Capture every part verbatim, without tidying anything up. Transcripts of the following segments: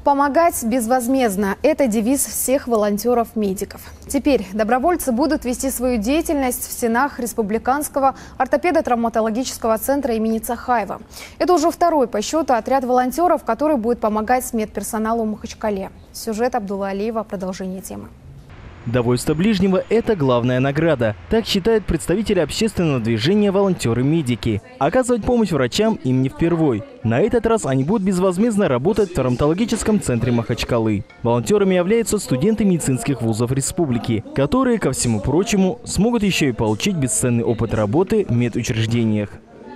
Помогать безвозмездно – это девиз всех волонтеров-медиков. Теперь добровольцы будут вести свою деятельность в стенах Республиканского ортопедо-травматологического центра имени Цахаева. Это уже второй по счету отряд волонтеров, который будет помогать медперсоналу в Махачкале. Сюжет Абдулла Алиева. Продолжение темы. Довольство ближнего – это главная награда. Так считают представители общественного движения «Волонтеры-медики». Оказывать помощь врачам им не впервой. На этот раз они будут безвозмездно работать в травматологическом центре Махачкалы. Волонтерами являются студенты медицинских вузов республики, которые, ко всему прочему, смогут еще и получить бесценный опыт работы в медучреждениях.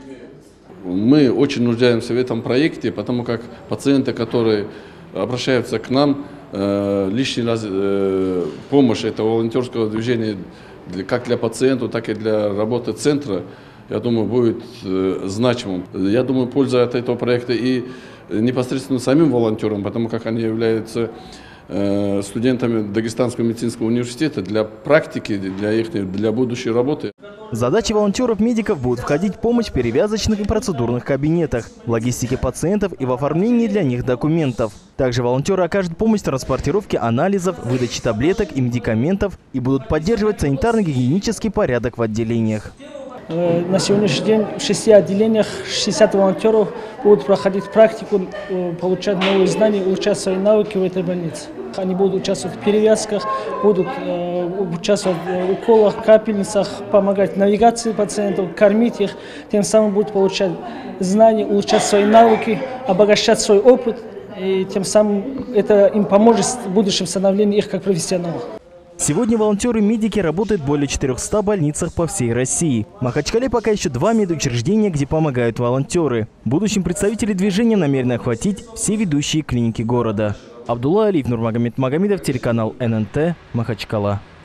Мы очень нуждаемся в этом проекте, потому как пациенты, которые обращаются к нам, лишний раз э, помощь этого волонтерского движения для, как для пациентов, так и для работы центра, я думаю, будет э, значимым. Я думаю, польза от этого проекта и непосредственно самим волонтерам, потому как они являются э, студентами Дагестанского медицинского университета для практики, для их для будущей работы. Задачи волонтеров-медиков будут входить в помощь в перевязочных и процедурных кабинетах, в логистике пациентов и в оформлении для них документов. Также волонтеры окажут помощь в транспортировке анализов, выдаче таблеток и медикаментов и будут поддерживать санитарно-гигиенический порядок в отделениях. На сегодняшний день в шести отделениях шестьдесят волонтеров будут проходить практику, получать новые знания, улучшать свои навыки в этой больнице. Они будут участвовать в перевязках, будут участвовать в уколах, капельницах, помогать в навигации пациентов, кормить их. Тем самым будут получать знания, улучшать свои навыки, обогащать свой опыт. И тем самым это им поможет в будущем становлении их как профессионалов. Сегодня волонтеры-медики работают в более четырёхстах больницах по всей России. В Махачкале пока еще два медучреждения, где помогают волонтеры. В будущем представители движения намерены охватить все ведущие клиники города. Абдулла Алиев, Нурмагомед Магомедов, телеканал эн эн тэ, Махачкала.